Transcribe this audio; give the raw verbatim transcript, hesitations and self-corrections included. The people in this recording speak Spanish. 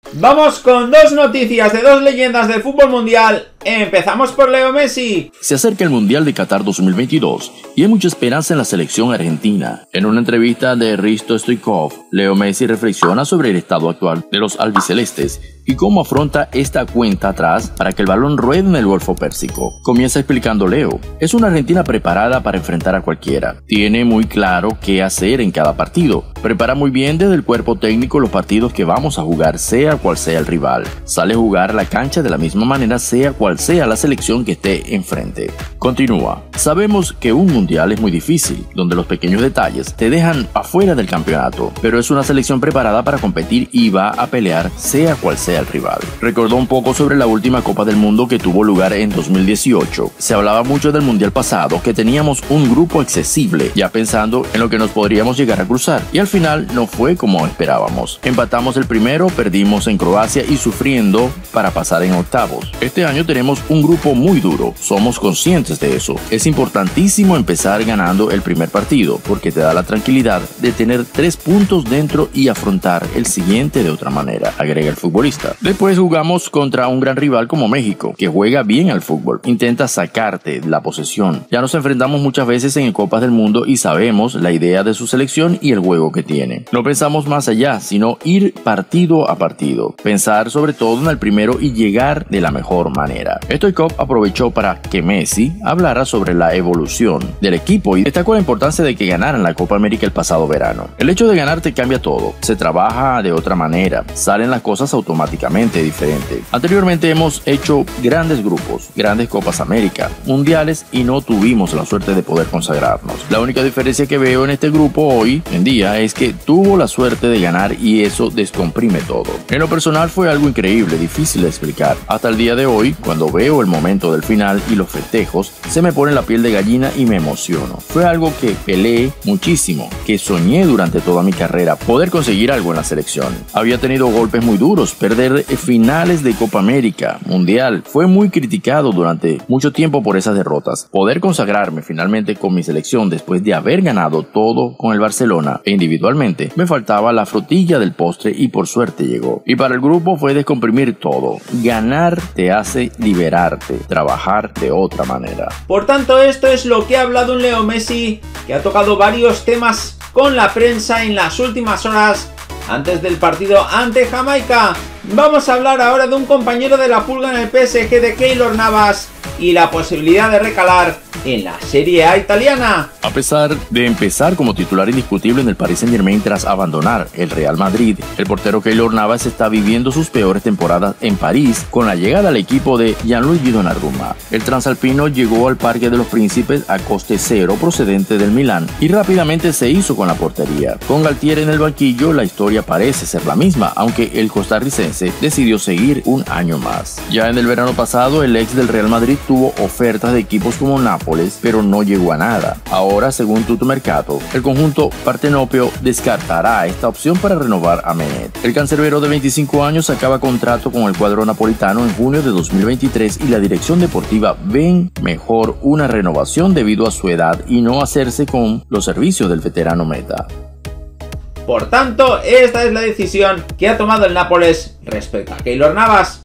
Vamos con dos noticias de dos leyendas del fútbol mundial. Empezamos por Leo Messi. Se acerca el Mundial de Qatar dos mil veintidós y hay mucha esperanza en la selección argentina. En una entrevista de Risto Stoichkov, Leo Messi reflexiona sobre el estado actual de los albicelestes y cómo afronta esta cuenta atrás para que el balón ruede en el Golfo Pérsico. Comienza explicando Leo: es una Argentina preparada para enfrentar a cualquiera. Tiene muy claro qué hacer en cada partido. Prepara muy bien desde el cuerpo técnico los partidos que vamos a jugar, sea cual sea el rival. Sale a jugar a la cancha de la misma manera, sea cual sea la selección que esté enfrente. Continúa: sabemos que un mundial es muy difícil, donde los pequeños detalles te dejan afuera del campeonato, pero es una selección preparada para competir y va a pelear sea cual sea el rival. Recordó un poco sobre la última Copa del Mundo que tuvo lugar en dos mil dieciocho. Se hablaba mucho del mundial pasado, que teníamos un grupo accesible, ya pensando en lo que nos podríamos llegar a cruzar, y al final no fue como esperábamos. Empatamos el primero, perdimos en Croacia y sufriendo para pasar en octavos. Este año tenemos un grupo muy duro, somos conscientes de eso. Es importantísimo empezar ganando el primer partido, porque te da la tranquilidad de tener tres puntos dentro y afrontar el siguiente de otra manera, agrega el futbolista. Después jugamos contra un gran rival como México, que juega bien al fútbol, intenta sacarte la posesión. Ya nos enfrentamos muchas veces en Copas del Mundo y sabemos la idea de su selección y el juego que tiene. No pensamos más allá, sino ir partido a partido, pensar sobre todo en el primero y llegar de la mejor manera. Stoichkov aprovechó para que Messi hablara sobre la evolución del equipo y destacó la importancia de que ganaran la Copa América el pasado verano. El hecho de ganar te cambia todo, se trabaja de otra manera, salen las cosas automáticamente diferente. Anteriormente hemos hecho grandes grupos, grandes Copas América, mundiales y no tuvimos la suerte de poder consagrarnos. La única diferencia que veo en este grupo hoy en día es que tuvo la suerte de ganar y eso descomprime todo. En lo personal fue algo increíble, difícil de explicar. Hasta el día de hoy, cuando veo el momento del final y los festejos, se me pone la piel de gallina y me emociono. Fue algo que peleé muchísimo, que soñé durante toda mi carrera, poder conseguir algo en la selección. Había tenido golpes muy duros, perder finales de Copa América, Mundial, fue muy criticado durante mucho tiempo por esas derrotas. Poder consagrarme finalmente con mi selección después de haber ganado todo con el Barcelona e individualmente, me faltaba la frutilla del postre y por suerte llegó. Y para el grupo fue descomprimir todo. Ganar te hace liberarte, trabajar de otra manera. Por tanto, esto es lo que ha hablado un Leo Messi, que ha tocado varios temas con la prensa en las últimas horas antes del partido ante Jamaica. Vamos a hablar ahora de un compañero de la Pulga en el P S G, de Keylor Navas, y la posibilidad de recalar en la Serie A italiana. A pesar de empezar como titular indiscutible en el Paris Saint-Germain tras abandonar el Real Madrid, el portero Keylor Navas está viviendo sus peores temporadas en París con la llegada al equipo de Gianluigi Donnarumma. El transalpino llegó al Parque de los Príncipes a coste cero procedente del Milán y rápidamente se hizo con la portería. Con Galtier en el banquillo, la historia parece ser la misma, aunque el costarricense decidió seguir un año más. Ya en el verano pasado, el ex del Real Madrid tuvo ofertas de equipos como Nápoles, pero no llegó a nada. Ahora, según Tuttomercato, el conjunto partenopeo descartará esta opción para renovar a Menet. El cancerbero de veinticinco años acaba contrato con el cuadro napolitano en junio de dos mil veintitrés y la dirección deportiva ven mejor una renovación debido a su edad y no hacerse con los servicios del veterano meta. Por tanto, esta es la decisión que ha tomado el Nápoles respecto a Keylor Navas.